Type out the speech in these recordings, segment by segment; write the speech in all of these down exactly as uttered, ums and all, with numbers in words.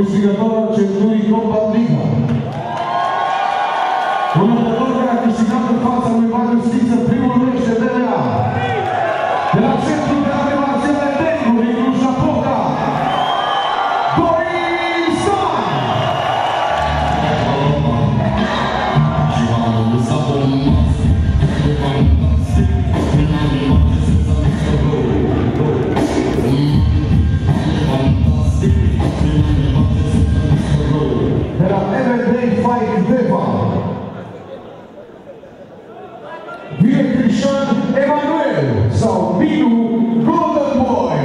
câștigător al centurii Combat Liga. Un luptător care a câștigat în fața lui Mariu Stiță primul meci de B M A. De la centrul de arte marțiale Tencu din Cluj-Napoca, Dorin Stan! De la M M A Fight Deva, Vie Cristian Emanuel sau Minu Golden Boy.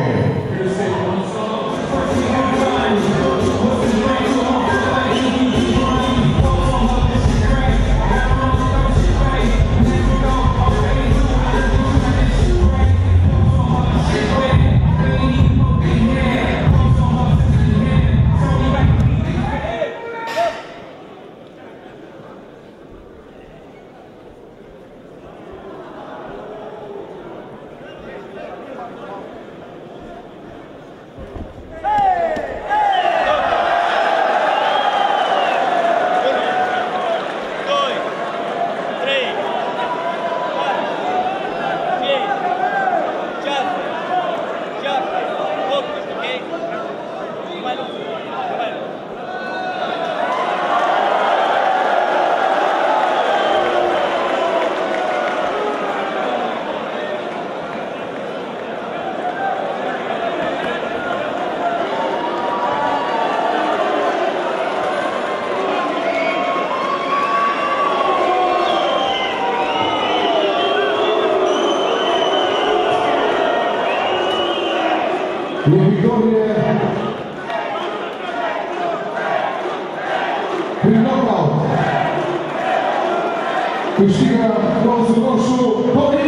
E victorie prin knockout. Câștigă colțul roșu, Dorin